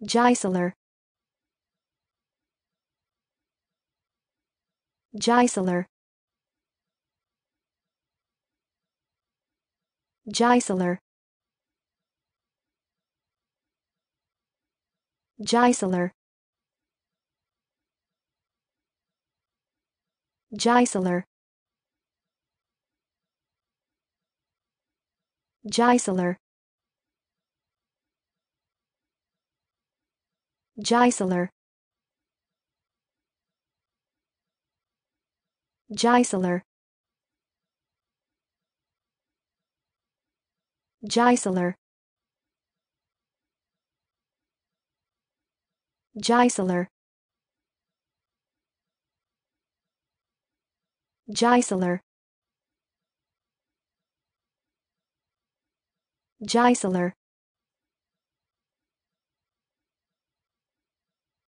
Geissler. Geissler. Geissler. Geissler. Geissler. Geissler. Geissler. Geissler. Geissler. Geissler. Geissler. Geissler.